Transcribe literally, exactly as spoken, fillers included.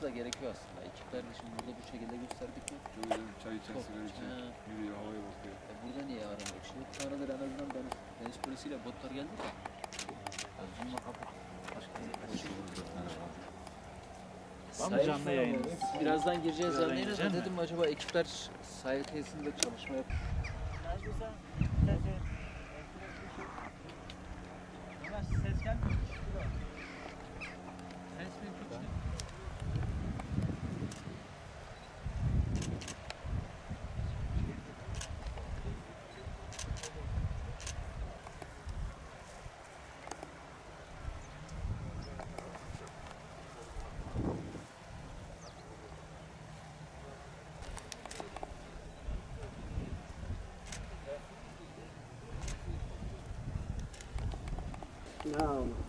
da gerekiyor aslında. Ekipler de şimdi burada bu şekilde gösterdik mi? Böyle çay içen, Çok- sigara içen, He. yürüyor, havaya bakıyor. E burada niye aramıyor? Şimdi bir tanedir en azından deniz, deniz polisiyle botlar geldi de. Azimle kapı. Başka bir şey yok. Var mı Sahil- canlı yayın? Birazdan gireceğiz Birazdan canlı yayına da gireceksin mi? dedim acaba ekipler sahil tesisinde çalışma yap. Ses gelmiyor. Ses mi çok şey? Now